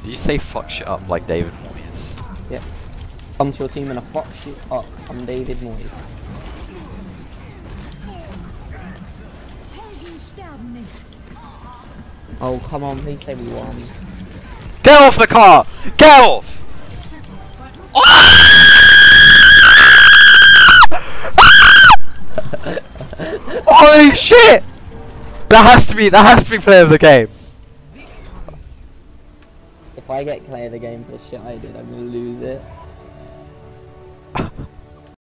Did you say fuck shit up like David Moyes? Yep. Come to your team and a fuck shit up. I'm David Moyes. Oh, come on, please say we won. Get off the car! Get off! Holy shit! That has to be player of the game. If I get player of the game for the shit I did, I'm gonna lose it.